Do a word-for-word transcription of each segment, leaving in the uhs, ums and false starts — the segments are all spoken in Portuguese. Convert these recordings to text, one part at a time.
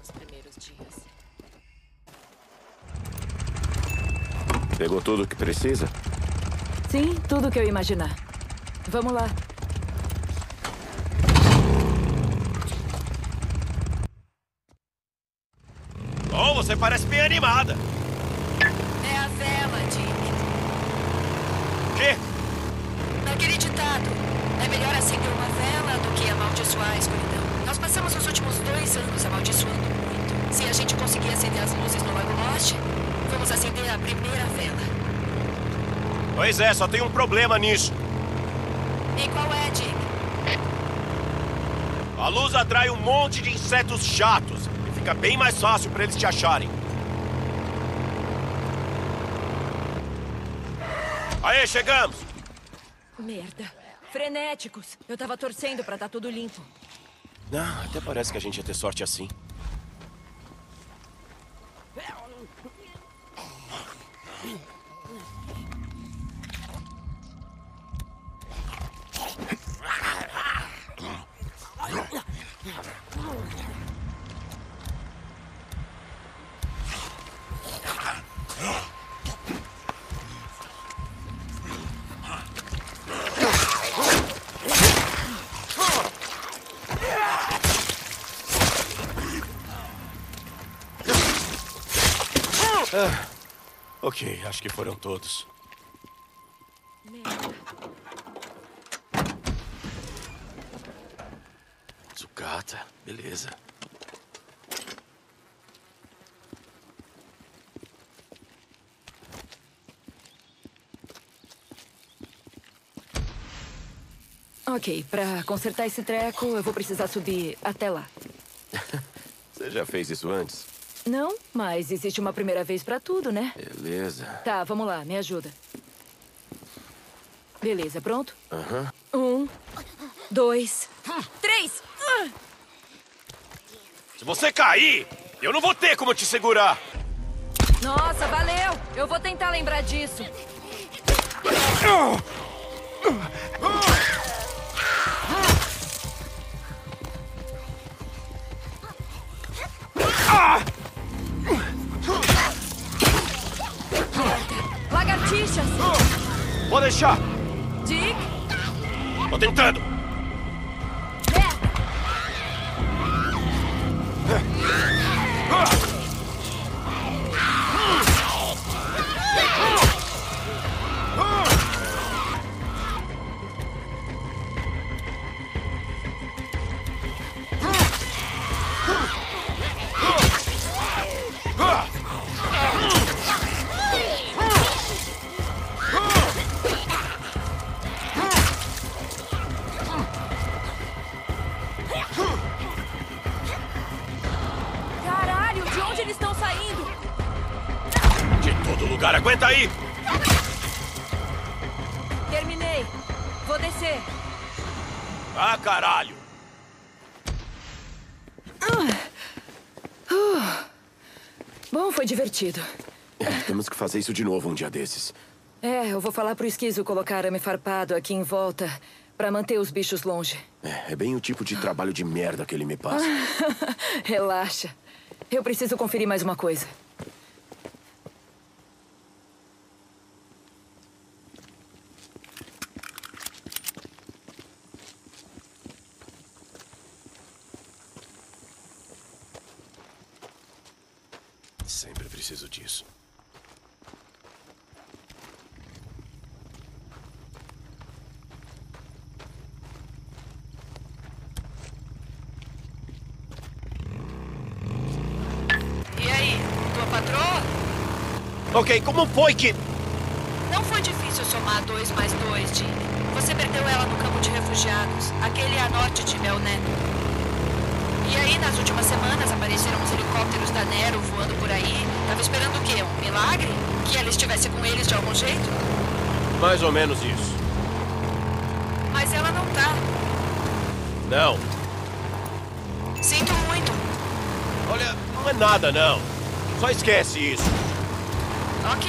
nos primeiros dias. Pegou tudo o que precisa? Sim, tudo o que eu imaginar. Vamos lá. Oh, você parece bem animada. É a vela, Dick. Quê? Naquele ditado, é melhor acender uma vela do que amaldiçoar a escuridão. Nós passamos os últimos dois anos amaldiçoando muito. Se a gente conseguir acender as luzes no Lago Lost, vamos acender a primeira vela. Pois é, só tem um problema nisso. E qual é, Dick? A luz atrai um monte de insetos chatos. E fica bem mais fácil pra eles te acharem. Aê, chegamos! Merda. Frenéticos. Eu tava torcendo pra tá tudo limpo. Não, até parece que a gente ia ter sorte assim. Ah, ok, acho que foram todos. Sucata, beleza. Ok, pra consertar esse treco, eu vou precisar subir até lá. Você já fez isso antes? Não, mas existe uma primeira vez pra tudo, né? Beleza. Tá, vamos lá, me ajuda. Beleza, pronto? Aham. Um, dois, três! Se você cair, eu não vou ter como te segurar. Nossa, valeu! Eu vou tentar lembrar disso. Lagartixas! Pode deixar. Dick? Tô tentando. Merda! Caralho, de onde eles estão saindo? De todo lugar, aguenta aí. Terminei. Vou descer. Ah, caralho. Bom, foi divertido. É, temos que fazer isso de novo um dia desses. É, eu vou falar pro esquizo colocar arame farpado aqui em volta pra manter os bichos longe. É, é bem o tipo de trabalho de merda que ele me passa. Relaxa. Eu preciso conferir mais uma coisa. Sempre preciso disso. E aí, tua patroa? Ok, como foi que... Não foi difícil somar dois mais dois, Dick. Você perdeu ela no campo de refugiados, aquele a norte de Melné. E aí, nas últimas semanas, apareceram os helicópteros da Nero voando por aí. Tava esperando o quê? Um milagre? Que ela estivesse com eles de algum jeito? Mais ou menos isso. Mas ela não tá. Não. Sinto muito. Olha, não é nada, não. Só esquece isso. Ok.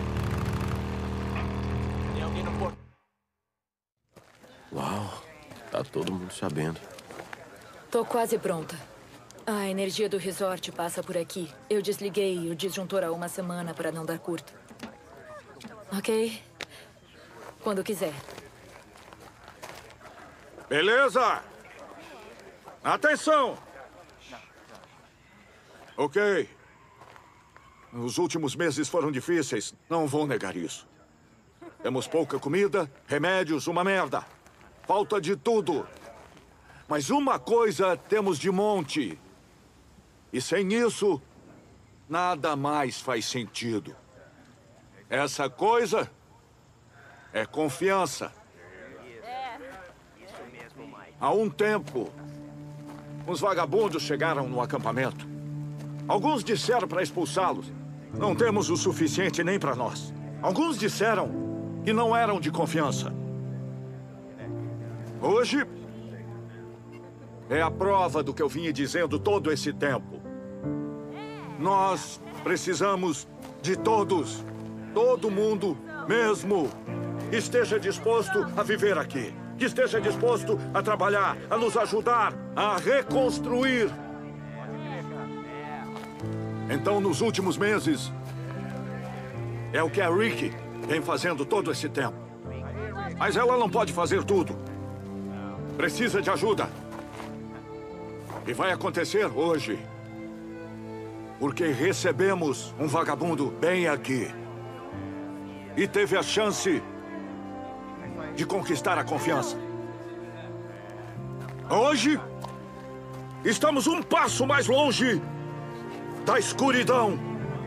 Uau. Tá todo mundo sabendo. Tô quase pronta. A energia do resort passa por aqui. Eu desliguei o disjuntor há uma semana para não dar curto. Ok? Quando quiser. Beleza! Atenção! Ok. Os últimos meses foram difíceis. Não vou negar isso. Temos pouca comida, remédios, uma merda. Falta de tudo. Mas uma coisa temos de monte. E sem isso, nada mais faz sentido. Essa coisa é confiança. Há um tempo, uns vagabundos chegaram no acampamento. Alguns disseram para expulsá-los. Não temos o suficiente nem para nós. Alguns disseram que não eram de confiança. Hoje é a prova do que eu vinha dizendo todo esse tempo. Nós precisamos de todos, todo mundo mesmo, que esteja disposto a viver aqui, que esteja disposto a trabalhar, a nos ajudar, a reconstruir. Então, nos últimos meses, é o que a Ricky vem fazendo todo esse tempo. Mas ela não pode fazer tudo. Precisa de ajuda. E vai acontecer hoje. Porque recebemos um vagabundo bem aqui. E teve a chance de conquistar a confiança. Hoje, estamos um passo mais longe da escuridão.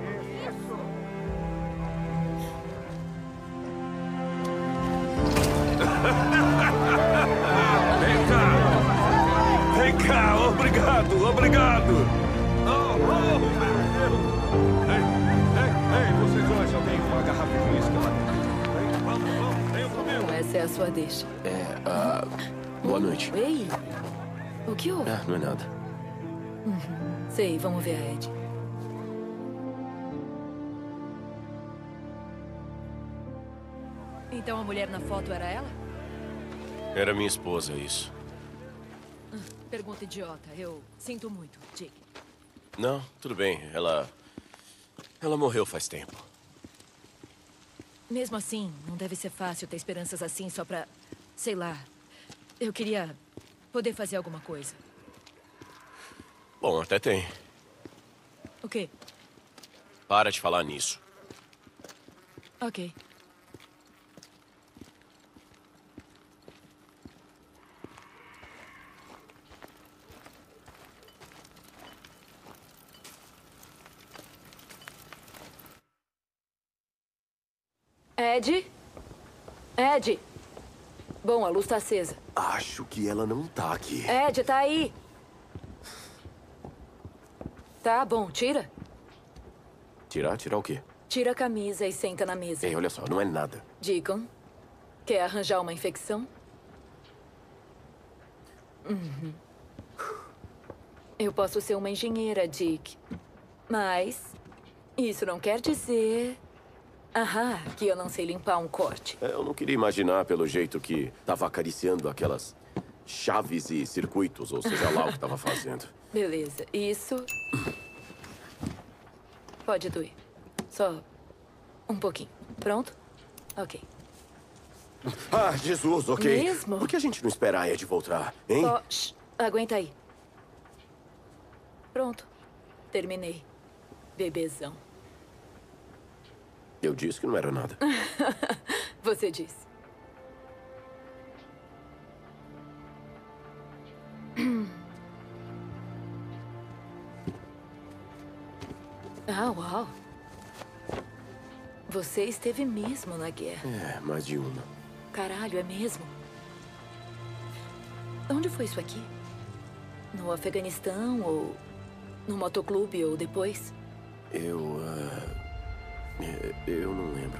Vem cá! Vem cá! Obrigado! Obrigado! Oh, oh, meu Deus! Ei, ei, ei, vocês dois, eu tenho uma garrafa de uísque lá. Ei, vamos, vamos, venham comigo. Então essa é a sua deixa. É, uh, boa noite. Ei! O que houve? Ah, não é nada. Uhum. Sei, vamos ver a Ed. Então a mulher na foto era ela? Era minha esposa, isso. Pergunta idiota. Eu sinto muito, Dick. Não, tudo bem. Ela... Ela morreu faz tempo. Mesmo assim, não deve ser fácil ter esperanças assim só pra... Sei lá. Eu queria poder fazer alguma coisa. Bom, até tem. O quê? Para de falar nisso. Ok. Ed? Ed? Bom, a luz tá acesa. Acho que ela não tá aqui. Ed, tá aí. Tá bom, tira. Tirar? Tirar o quê? Tira a camisa e senta na mesa. Ei, olha só, não é nada. Deacon, quer arranjar uma infecção? Uhum. Eu posso ser uma engenheira, Dick. Mas isso não quer dizer... Aham, que eu não sei limpar um corte. Eu não queria imaginar pelo jeito que tava acariciando aquelas chaves e circuitos, ou seja lá o que tava fazendo. Beleza, isso... Pode doer. Só um pouquinho. Pronto? Ok. Ah, Jesus, ok. Mesmo? Por que a gente não espera a Ed voltar, hein? Só... Shh, aguenta aí. Pronto. Terminei. Bebezão. Eu disse que não era nada. Você disse. Ah, uau. Você esteve mesmo na guerra. É, mais de uma. Caralho, é mesmo? Onde foi isso aqui? No Afeganistão ou no motoclube ou depois? Eu... Uh... Eu não lembro.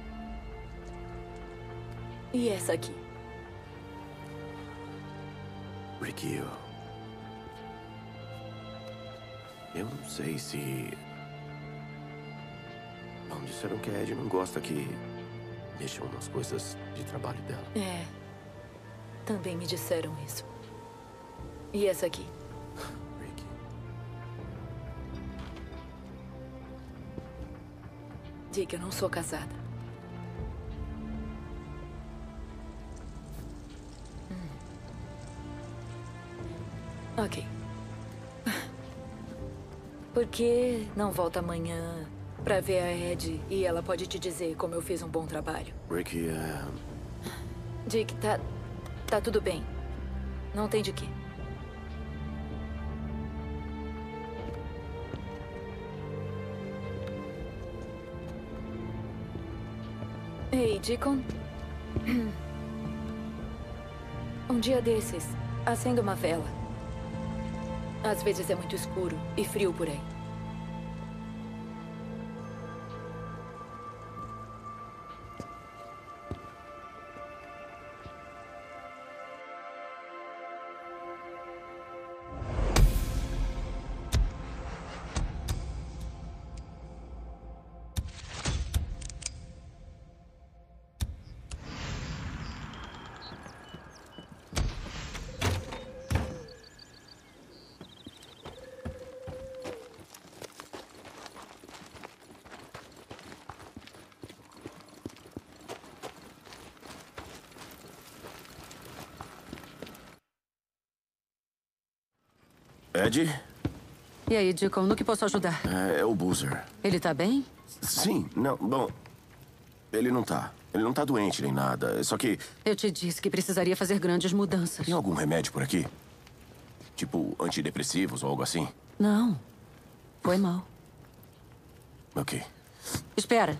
E essa aqui? Ricky, eu... Eu não sei se... Bom, disseram que a Ed não gosta que mexam nas coisas de trabalho dela. É. Também me disseram isso. E essa aqui? Ricky. Dick, eu não sou casada. Hum. Ok. Por que não volta amanhã pra ver a Ed e ela pode te dizer como eu fiz um bom trabalho? Ricky, é... Dick, tá... tá tudo bem. Não tem de quê. Ei, Deacon. Um dia desses, acenda uma vela. Às vezes é muito escuro e frio por aí. Ed? E aí, Deacon, no que posso ajudar? É, é o Boozer. Ele tá bem? Sim, não, bom... Ele não tá. Ele não tá doente nem nada, só que... Eu te disse que precisaria fazer grandes mudanças. Tem algum remédio por aqui? Tipo, antidepressivos ou algo assim? Não. Foi mal. Ok. Espera.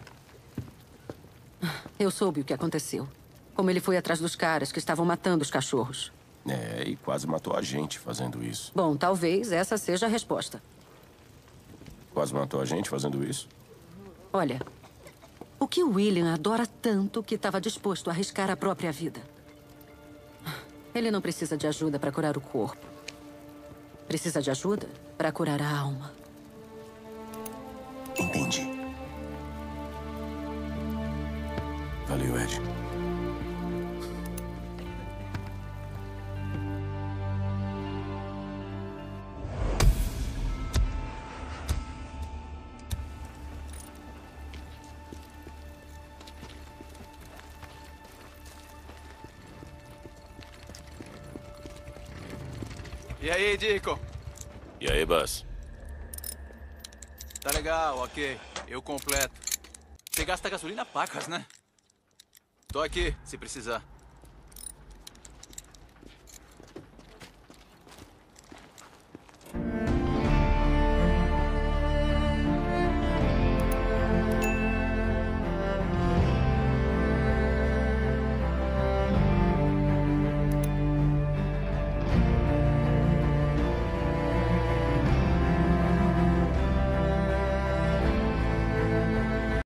Eu soube o que aconteceu. Como ele foi atrás dos caras que estavam matando os cachorros. É, e quase matou a gente fazendo isso. Bom, talvez essa seja a resposta. Quase matou a gente fazendo isso? Olha, o que o William adora tanto que estava disposto a arriscar a própria vida? Ele não precisa de ajuda para curar o corpo. Precisa de ajuda para curar a alma. Entendi. Valeu, Ed. E aí, Deacon? E aí, Buzz? Tá legal, ok. Eu completo. Você gasta gasolina pacas, né? Tô aqui, se precisar.